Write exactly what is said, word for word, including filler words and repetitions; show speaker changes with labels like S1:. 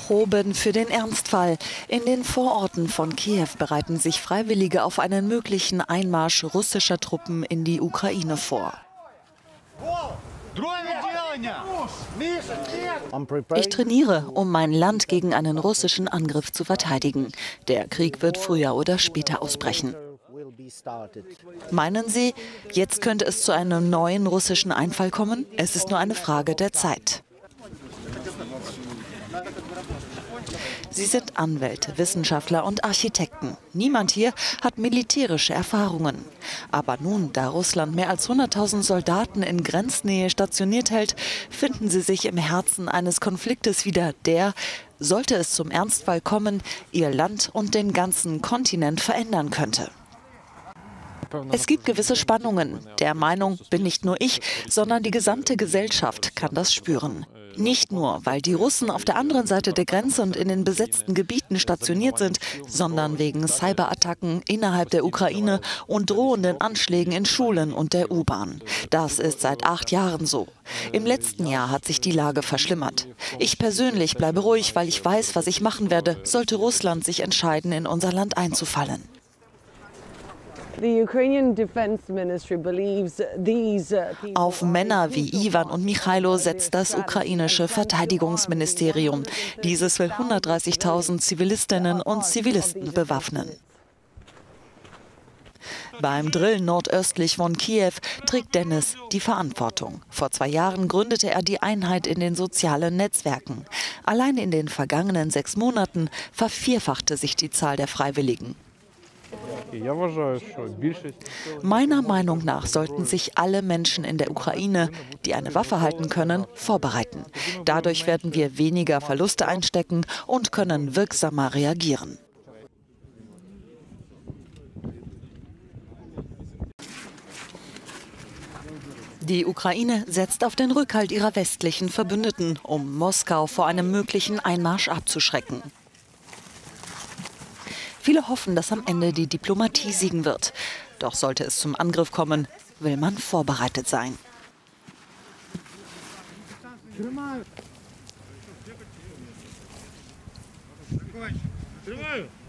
S1: Proben für den Ernstfall. In den Vororten von Kiew bereiten sich Freiwillige auf einen möglichen Einmarsch russischer Truppen in die Ukraine vor. Ich trainiere, um mein Land gegen einen russischen Angriff zu verteidigen. Der Krieg wird früher oder später ausbrechen. Meinen Sie, jetzt könnte es zu einem neuen russischen Einfall kommen? Es ist nur eine Frage der Zeit. Sie sind Anwälte, Wissenschaftler und Architekten. Niemand hier hat militärische Erfahrungen. Aber nun, da Russland mehr als hunderttausend Soldaten in Grenznähe stationiert hält, finden sie sich im Herzen eines Konfliktes wieder, der, sollte es zum Ernstfall kommen, ihr Land und den ganzen Kontinent verändern könnte. Es gibt gewisse Spannungen. Der Meinung bin nicht nur ich, sondern die gesamte Gesellschaft kann das spüren. Nicht nur, weil die Russen auf der anderen Seite der Grenze und in den besetzten Gebieten stationiert sind, sondern wegen Cyberattacken innerhalb der Ukraine und drohenden Anschlägen in Schulen und der U-Bahn. Das ist seit acht Jahren so. Im letzten Jahr hat sich die Lage verschlimmert. Ich persönlich bleibe ruhig, weil ich weiß, was ich machen werde, sollte Russland sich entscheiden, in unser Land einzufallen. Auf Männer wie Iwan und Michailo setzt das ukrainische Verteidigungsministerium. Dieses will hundertdreißigtausend Zivilistinnen und Zivilisten bewaffnen. Beim Drill nordöstlich von Kiew trägt Dennis die Verantwortung. Vor zwei Jahren gründete er die Einheit in den sozialen Netzwerken. Allein in den vergangenen sechs Monaten vervierfachte sich die Zahl der Freiwilligen. Meiner Meinung nach sollten sich alle Menschen in der Ukraine, die eine Waffe halten können, vorbereiten. Dadurch werden wir weniger Verluste einstecken und können wirksamer reagieren. Die Ukraine setzt auf den Rückhalt ihrer westlichen Verbündeten, um Moskau vor einem möglichen Einmarsch abzuschrecken. Viele hoffen, dass am Ende die Diplomatie siegen wird. Doch sollte es zum Angriff kommen, will man vorbereitet sein.
S2: Тримаю.